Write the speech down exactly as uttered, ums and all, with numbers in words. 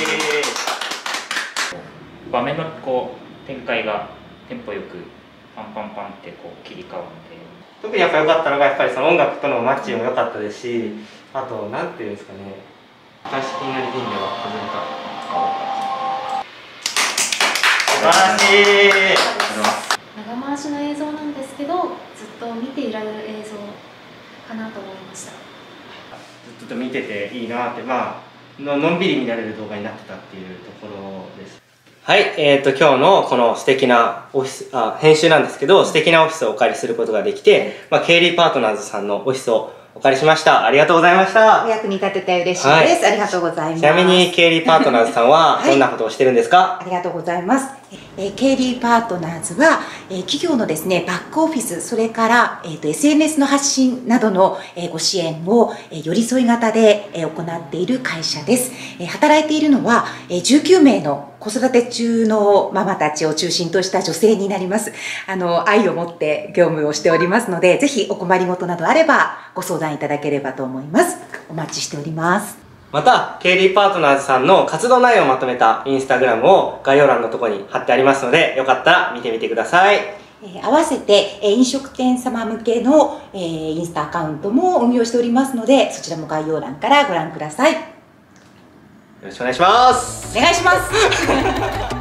場面のこう展開がテンポよくパンパンパンってこう切り替わって、 特にやっぱ良かったのがやっぱりその音楽とのマッチも良かったですし、あとなんていうんですかね、鑑識になり銀では始めた素晴らしい。 長回しの映像なんですけど、ずっと見ていられる映像かなと思いました。 ずっと見てていいなって、まあののんびり見られる動画になってたっていうところです。はい、えーと今日のこの素敵なオフィスあ編集なんですけど、素敵なオフィスをお借りすることができて、まあ、ケイリーパートナーズさんのオフィスをお借りしました。ありがとうございました。 お役に立てて嬉しいです、はい、ありがとうございます。 ちなみにケイリーパートナーズさんはどんなことをしてるんですか？ はい、ありがとうございます。えー、ケイリーパートナーズは、えー、企業のですねバックオフィス、それから、えー、と エスエヌエス の発信などの、えー、ご支援を、えー、寄り添い型で、えー、行っている会社です。えー、働いているのは、えー、じゅうきゅうめいの子育て中のママたちを中心とした女性になります。あの愛を持って業務をしておりますので、ぜひお困りごとなどあればご相談いただければと思います。お待ちしております。 また、ケイリーパートナーズさんの活動内容をまとめたインスタグラムを概要欄のところに貼ってありますので、よかったら見てみてください。 えー、合わせて、えー、飲食店様向けの、えー、インスタアカウントも運用しておりますので、そちらも概要欄からご覧ください。よろしくお願いします。 お願いします。